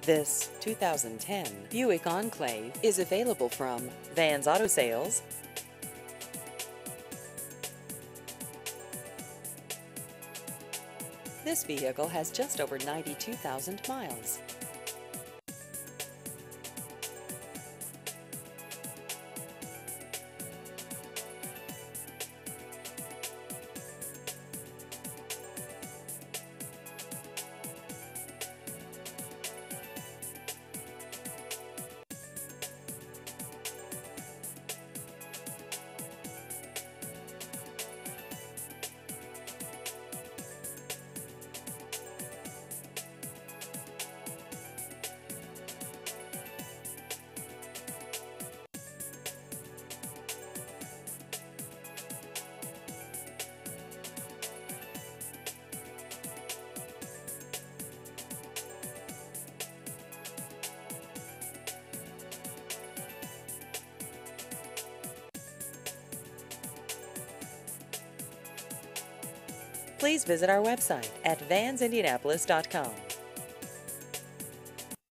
This 2010 Buick Enclave is available from Vans Auto Sales. This vehicle has just over 92,000 miles. Please visit our website at vansindianapolis.com.